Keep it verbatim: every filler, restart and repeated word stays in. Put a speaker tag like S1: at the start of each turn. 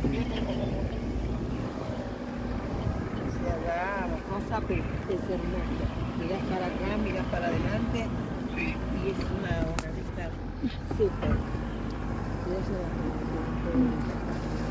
S1: Se agarra la cosa, pero es hermosa. Miras para acá, miras para adelante y es una, una vista súper. Y eso es lo que-